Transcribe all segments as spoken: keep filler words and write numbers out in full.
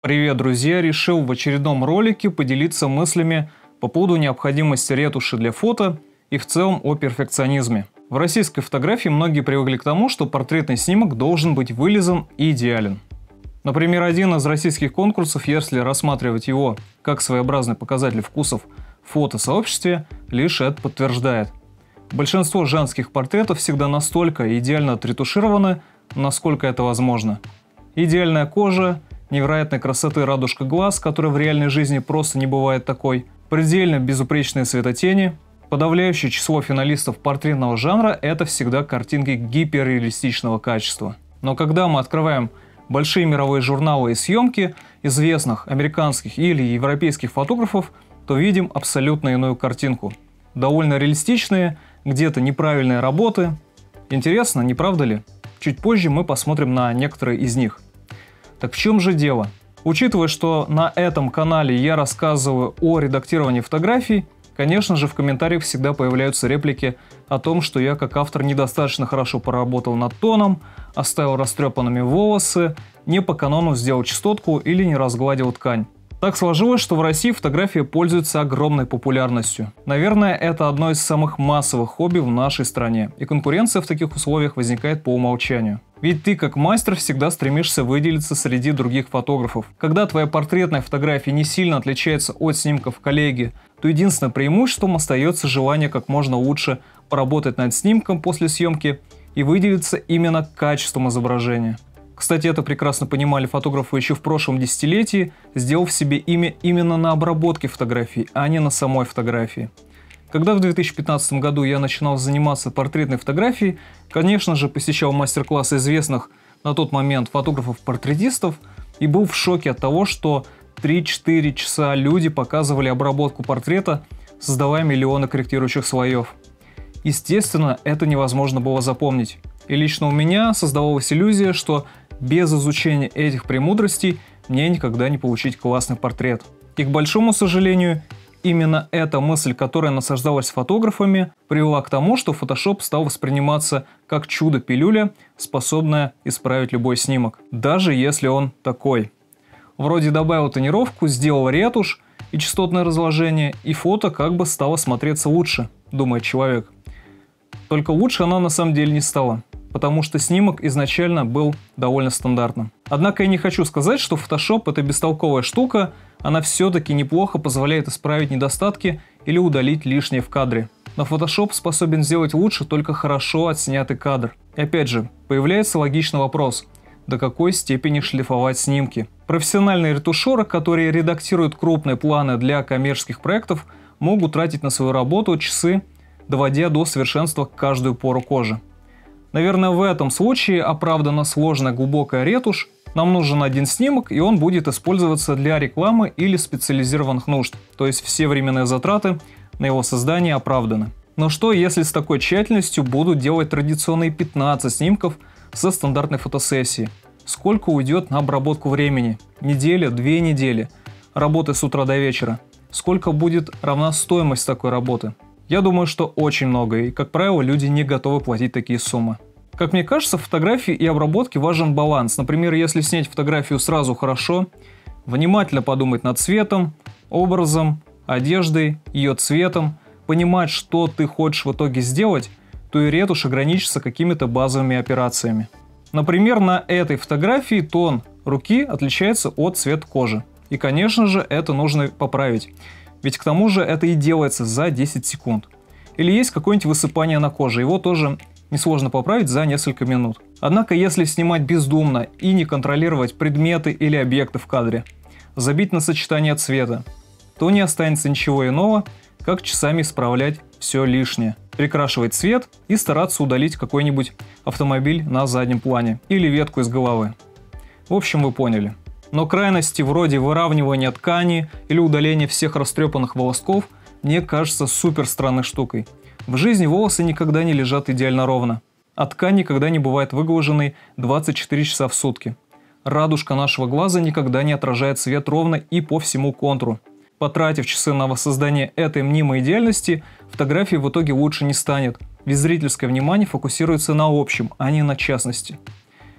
Привет, друзья! Решил в очередном ролике поделиться мыслями по поводу необходимости ретуши для фото и в целом о перфекционизме. В российской фотографии многие привыкли к тому, что портретный снимок должен быть вылизан и идеален. Например, один из российских конкурсов, если рассматривать его как своеобразный показатель вкусов в фотосообществе, лишь это подтверждает. Большинство женских портретов всегда настолько идеально отретушированы, насколько это возможно. Идеальная кожа, невероятной красоты радужка глаз, которая в реальной жизни просто не бывает такой, предельно безупречные светотени. Подавляющее число финалистов портретного жанра – это всегда картинки гиперреалистичного качества. Но когда мы открываем большие мировые журналы и съемки известных американских или европейских фотографов, то видим абсолютно иную картинку. Довольно реалистичные, где-то неправильные работы. Интересно, не правда ли? Чуть позже мы посмотрим на некоторые из них. Так в чем же дело? Учитывая, что на этом канале я рассказываю о редактировании фотографий, конечно же в комментариях всегда появляются реплики о том, что я как автор недостаточно хорошо поработал над тоном, оставил растрепанными волосы, не по канону сделал частотку или не разгладил ткань. Так сложилось, что в России фотография пользуется огромной популярностью. Наверное, это одно из самых массовых хобби в нашей стране, и конкуренция в таких условиях возникает по умолчанию. Ведь ты как мастер всегда стремишься выделиться среди других фотографов. Когда твоя портретная фотография не сильно отличается от снимков коллеги, то единственным преимуществом остается желание как можно лучше поработать над снимком после съемки и выделиться именно качеством изображения. Кстати, это прекрасно понимали фотографы еще в прошлом десятилетии, сделав себе имя именно на обработке фотографий, а не на самой фотографии. Когда в две тысячи пятнадцатом году я начинал заниматься портретной фотографией, конечно же, посещал мастер-классы известных на тот момент фотографов-портретистов и был в шоке от того, что три-четыре часа люди показывали обработку портрета, создавая миллионы корректирующих слоев. Естественно, это невозможно было запомнить. И лично у меня создавалась иллюзия, что без изучения этих премудростей мне никогда не получить классный портрет. И к большому сожалению, именно эта мысль, которая насаждалась фотографами, привела к тому, что Photoshop стал восприниматься как чудо-пилюля, способная исправить любой снимок, даже если он такой. Вроде добавил тонировку, сделал ретушь и частотное разложение, и фото как бы стало смотреться лучше, думает человек. Только лучше она на самом деле не стала, потому что снимок изначально был довольно стандартным. Однако я не хочу сказать, что Photoshop это бестолковая штука, она все-таки неплохо позволяет исправить недостатки или удалить лишнее в кадре. Но Photoshop способен сделать лучше только хорошо отснятый кадр. И опять же, появляется логичный вопрос, до какой степени шлифовать снимки. Профессиональные ретушеры, которые редактируют крупные планы для коммерческих проектов, могут тратить на свою работу часы, доводя до совершенства каждую пору кожи. Наверное, в этом случае оправдана сложная глубокая ретушь. Нам нужен один снимок, и он будет использоваться для рекламы или специализированных нужд. То есть все временные затраты на его создание оправданы. Но что, если с такой тщательностью будут делать традиционные пятнадцать снимков со стандартной фотосессии? Сколько уйдет на обработку времени? Неделя, две недели? Работы с утра до вечера? Сколько будет равна стоимость такой работы? Я думаю, что очень много, и, как правило, люди не готовы платить такие суммы. Как мне кажется, в фотографии и обработке важен баланс. Например, если снять фотографию сразу хорошо, внимательно подумать над цветом, образом, одеждой, ее цветом, понимать, что ты хочешь в итоге сделать, то и ретушь ограничится какими-то базовыми операциями. Например, на этой фотографии тон руки отличается от цвета кожи. И, конечно же, это нужно поправить. Ведь к тому же это и делается за десять секунд. Или есть какое-нибудь высыпание на коже, его тоже несложно поправить за несколько минут. Однако, если снимать бездумно и не контролировать предметы или объекты в кадре, забить на сочетание цвета, то не останется ничего иного, как часами исправлять все лишнее, прикрашивать цвет и стараться удалить какой-нибудь автомобиль на заднем плане или ветку из головы. В общем, вы поняли. Но крайности вроде выравнивания ткани или удаления всех растрепанных волосков мне кажется супер странной штукой. В жизни волосы никогда не лежат идеально ровно, а ткань никогда не бывает выглаженной двадцать четыре часа в сутки. Радужка нашего глаза никогда не отражает свет ровно и по всему контуру. Потратив часы на воссоздание этой мнимой идеальности, фотографии в итоге лучше не станет, ведь зрительское внимание фокусируется на общем, а не на частности. К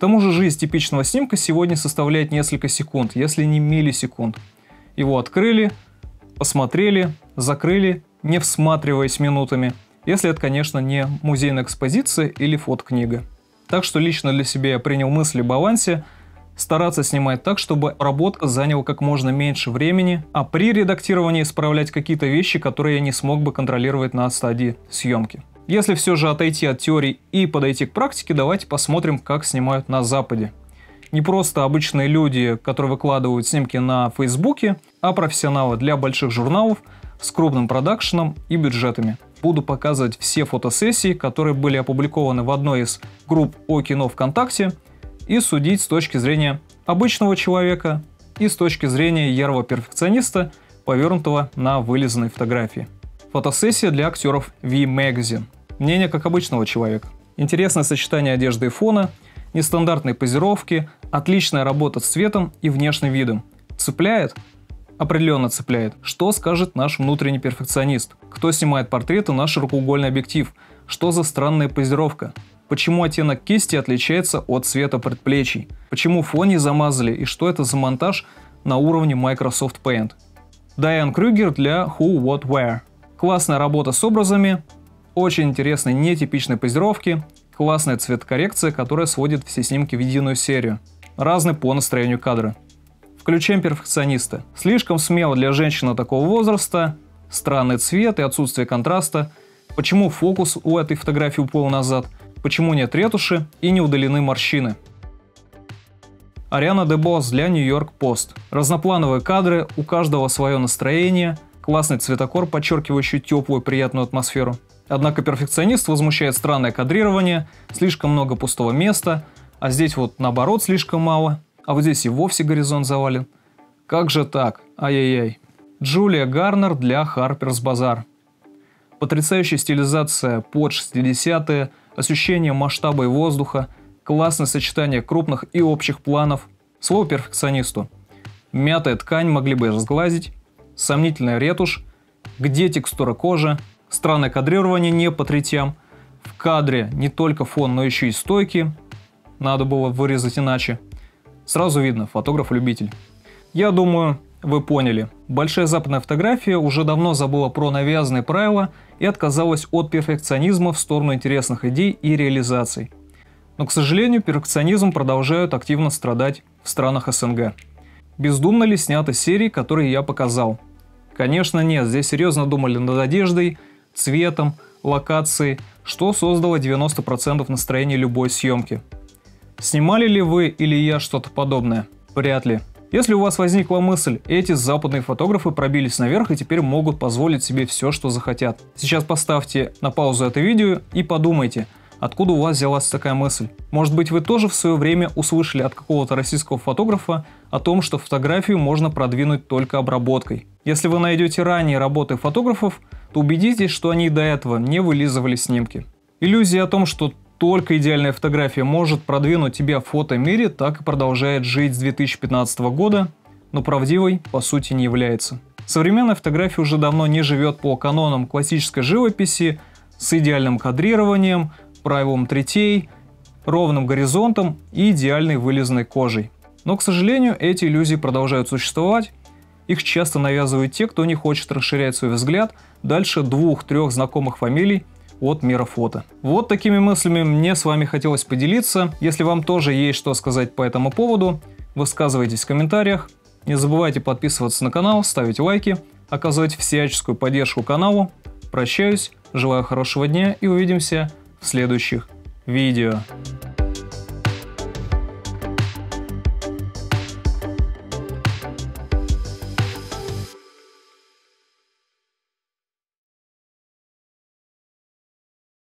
тому же жизнь типичного снимка сегодня составляет несколько секунд, если не миллисекунд. Его открыли, посмотрели, закрыли, не всматриваясь минутами, если это, конечно, не музейная экспозиция или фотокнига. Так что лично для себя я принял мысль об авансе, стараться снимать так, чтобы обработка заняла как можно меньше времени, а при редактировании исправлять какие-то вещи, которые я не смог бы контролировать на стадии съемки. Если все же отойти от теории и подойти к практике, давайте посмотрим, как снимают на Западе. Не просто обычные люди, которые выкладывают снимки на Фейсбуке, а профессионалы для больших журналов с крупным продакшеном и бюджетами. Буду показывать все фотосессии, которые были опубликованы в одной из групп о кино ВКонтакте, и судить с точки зрения обычного человека и с точки зрения ярого перфекциониста, повернутого на вылизанной фотографии. Фотосессия для актеров V-Magazine. Мнение как обычного человека. Интересное сочетание одежды и фона, нестандартные позировки, отличная работа с цветом и внешним видом. Цепляет? Определенно цепляет. Что скажет наш внутренний перфекционист? Кто снимает портреты на широкоугольный объектив? Что за странная позировка? Почему оттенок кисти отличается от цвета предплечий? Почему фон не замазали и что это за монтаж на уровне Microsoft Paint? Дайан Крюгер для Who What Wear. Классная работа с образами, очень интересные нетипичные позировки, классная цветокоррекция, которая сводит все снимки в единую серию. Разный по настроению кадра. Включаем перфекциониста. Слишком смело для женщины такого возраста, странный цвет и отсутствие контраста. Почему фокус у этой фотографии упал назад? Почему нет ретуши и не удалены морщины? Ариана Дебос для New York Post. Разноплановые кадры, у каждого свое настроение, классный цветокор, подчеркивающий теплую приятную атмосферу. Однако перфекционист возмущает странное кадрирование, слишком много пустого места, а здесь вот наоборот слишком мало, а вот здесь и вовсе горизонт завален. Как же так? Ай-яй-яй. Джулия Гарнер для Harper's Bazaar. Потрясающая стилизация под шестидесятые, ощущение масштаба и воздуха, классное сочетание крупных и общих планов. Слово перфекционисту. Мятая ткань, могли бы разглазить, сомнительная ретушь, где текстура кожи, странное кадрирование не по третям, в кадре не только фон, но еще и стойки, надо было вырезать иначе. Сразу видно, фотограф-любитель. Я думаю, вы поняли. Большая западная фотография уже давно забыла про навязанные правила и отказалась от перфекционизма в сторону интересных идей и реализаций. Но, к сожалению, перфекционизм продолжают активно страдать в странах эс эн гэ. Бездумно ли сняты серии, которые я показал? Конечно нет, здесь серьезно думали над одеждой, цветом, локацией, что создало девяносто процентов настроения любой съемки. Снимали ли вы или я что-то подобное? Вряд ли. Если у вас возникла мысль, эти западные фотографы пробились наверх и теперь могут позволить себе все, что захотят. Сейчас поставьте на паузу это видео и подумайте, откуда у вас взялась такая мысль. Может быть, вы тоже в свое время услышали от какого-то российского фотографа о том, что фотографию можно продвинуть только обработкой. Если вы найдете ранние работы фотографов, то убедитесь, что они до этого не вылизывали снимки. Иллюзия о том, что только идеальная фотография может продвинуть тебя в фотомире, так и продолжает жить с две тысячи пятнадцатого года, но правдивой по сути не является. Современная фотография уже давно не живет по канонам классической живописи с идеальным кадрированием, правилом третей, ровным горизонтом и идеальной вылизанной кожей. Но, к сожалению, эти иллюзии продолжают существовать. Их часто навязывают те, кто не хочет расширять свой взгляд дальше двух-трех знакомых фамилий от мира фото. Вот такими мыслями мне с вами хотелось поделиться. Если вам тоже есть что сказать по этому поводу, высказывайтесь в комментариях. Не забывайте подписываться на канал, ставить лайки, оказывать всяческую поддержку каналу. Прощаюсь, желаю хорошего дня и увидимся в следующих видео.